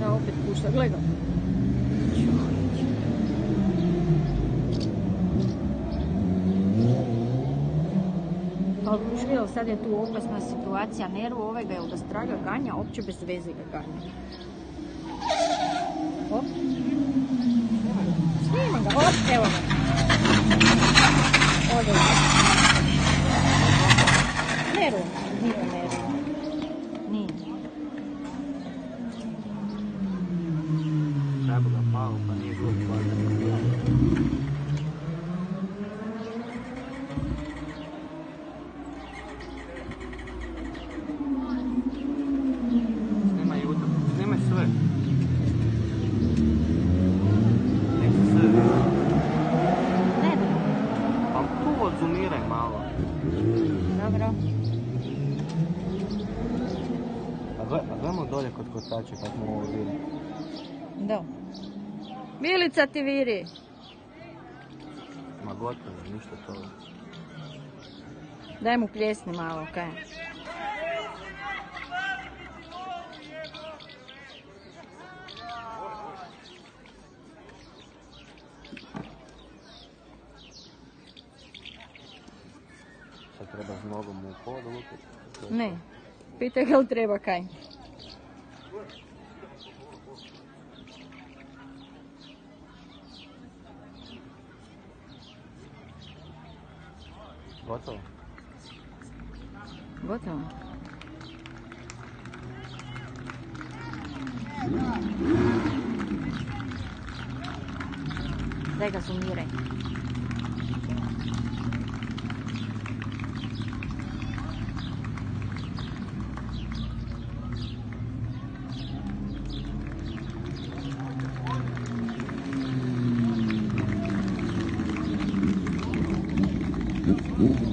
ona opet pušta, gledaj. Ali vidjela, sad je tu opasna situacija, Neru ovaj ga je da straga ganja, opće bez veze ga ganja. Op. Snima ga, op, evo ga. Ode ga. Neru, nije Neru. Nije. Treba ga pao, pa nije god hvala. Snimaj sve. Nek se sve vidi. Ne, ne. Pa tu odzumiraj malo. Dobro. Pa gledamo dolje kod kotača kako mu ovo vidi. Da. Milica ti viri. Ma gotovo, ništa toga. Daj mu pljesni malo, kaj? Sad treba s nogom u podu lupiti. Ne. Pitaj ga li treba kaj. Gotovo? Gotovo. Daj ga sumiraj. Mm-hmm.